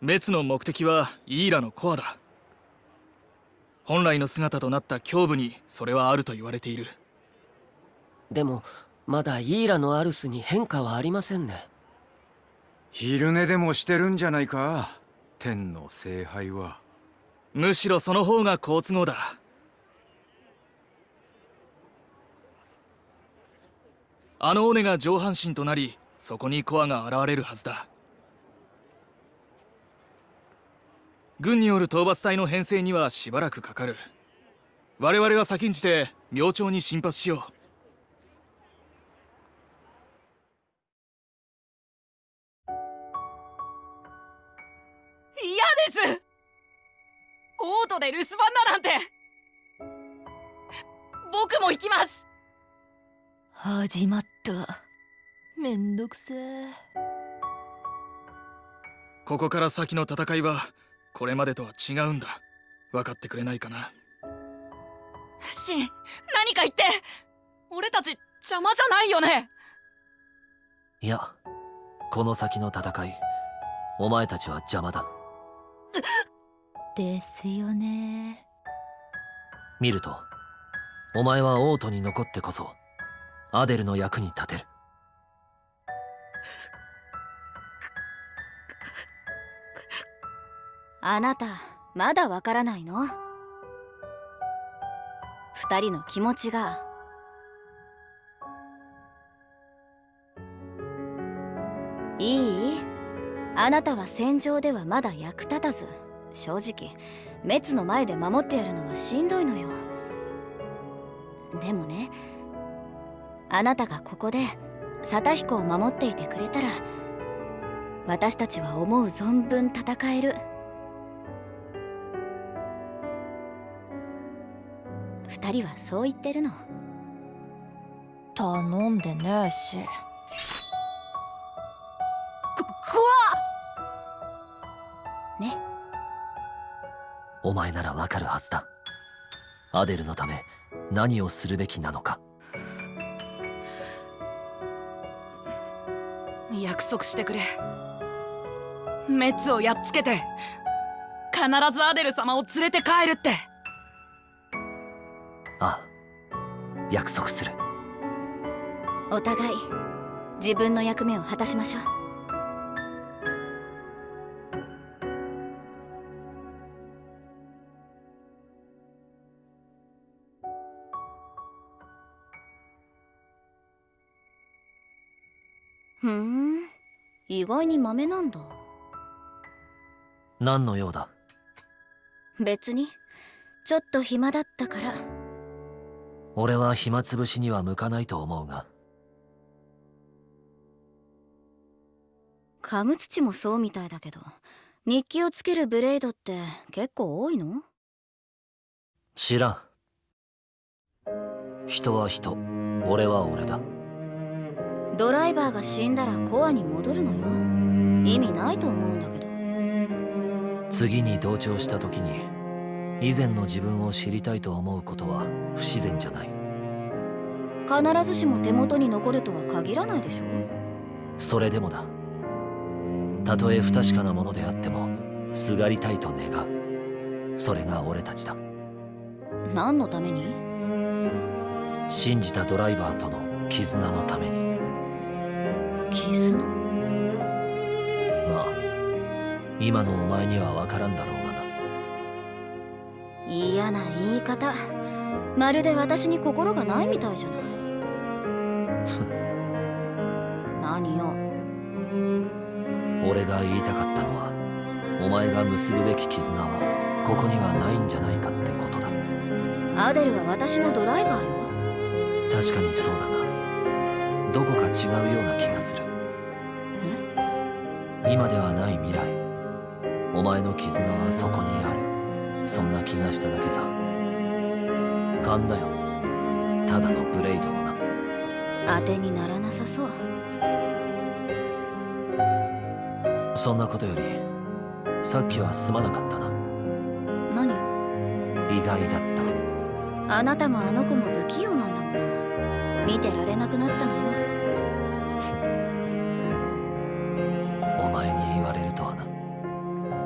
滅の目的はイーラのコアだ。本来の姿となった胸部にそれはあると言われている。 でもまだイーラのアルスに変化はありませんね。 昼寝でもしてるんじゃないか、天の聖杯は。 むしろその方が好都合だ。あの尾根が上半身となり、そこにコアが現れるはずだ。軍による討伐隊の編成にはしばらくかかる。我々は先んじて明朝に進発しよう。 嫌です。オートで留守番だなんて。僕も行きます。 始まった。めんどくせえ。 ここから先の戦いはこれまでとは違うんだ。分かってくれないかな。 シン、何か言って。俺たち邪魔じゃないよね。 いや、この先の戦い、お前たちは邪魔だ。 ですよね。 見ると、お前はオートに残ってこそアデルの役に立てる。 あなたまだわからないの？二人の気持ちが。いい？あなたは戦場ではまだ役立たず、正直滅の前で守ってやるのはしんどいのよ。でもね、あなたがここでサタヒコを守っていてくれたら、私たちは思う存分戦える。二人はそう言ってるの。 頼んでねえし。 ね。 お前ならわかるはずだ。アデルのため何をするべきなのか。 約束してくれ。滅をやっつけて必ずアデル様を連れて帰るって。 ああ、約束する。 お互い自分の役目を果たしましょう。意外にマメなんだ。 何の用だ？ 別に、ちょっと暇だったから。 俺は暇つぶしには向かないと思うが。 家具土もそうみたいだけど、日記をつけるブレイドって結構多いの？ 知らん。人は人、俺は俺だ。 ドライバーが死んだらコアに戻るのよ。意味ないと思うんだけど。 次に同調した時に以前の自分を知りたいと思うことは不自然じゃない。 必ずしも手元に残るとは限らないでしょ。 それでもだ。たとえ不確かなものであってもすがりたいと願う。それが俺たちだ。 何のために？ 信じたドライバーとの絆のために。 絆？ まあ、今のお前には分からんだろうがな。 嫌な言い方。まるで私に心がないみたいじゃない。何よ。 俺が言いたかったのは、お前が結ぶべき絆はここにはないんじゃないかってことだ。 アデルは私のドライバーよ。 確かにそうだが、どこか違うような気がする。今ではない未来、お前の絆はそこにある。そんな気がしただけさ。勘だよ、ただのブレイドのな。 当てにならなさそう。 そんなことより、さっきはすまなかったな。 何？ 意外だった。 あなたもあの子も不器用なんだもの。見てられなくなったのよ。 お前に言われるとはな。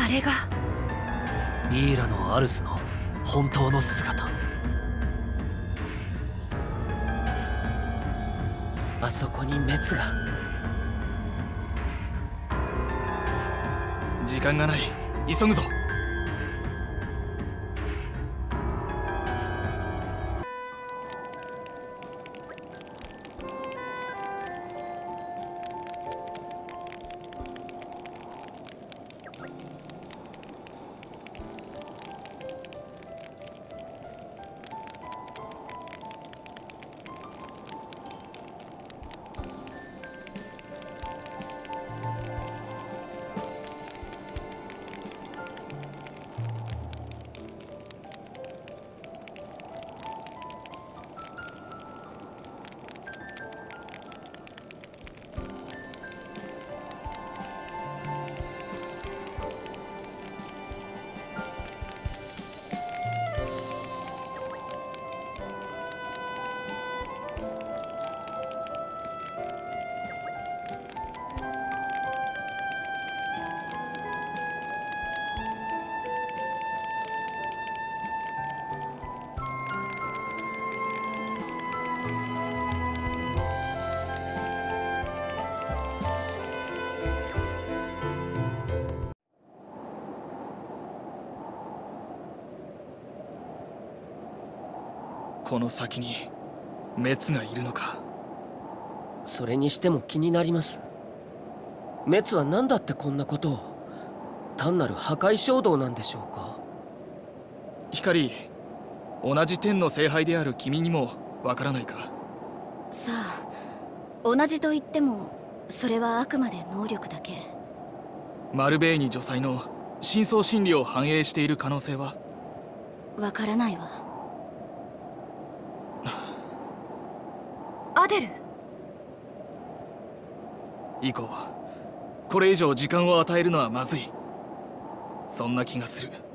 あれがミイラのアルスの本当の姿。あそこに滅が。 時間がない。急ぐぞ。この先に滅がいるのか。 それにしても気になります。滅は何だってこんなことを。単なる破壊衝動なんでしょうか。 光、同じ天の聖杯である君にもわからないか。 さあ、同じと言ってもそれはあくまで能力だけ。 マルベーニ女祭の深層心理を反映している可能性は。 わからないわ。 アデル。 以降これ以上時間を与えるのはまずい。そんな気がする。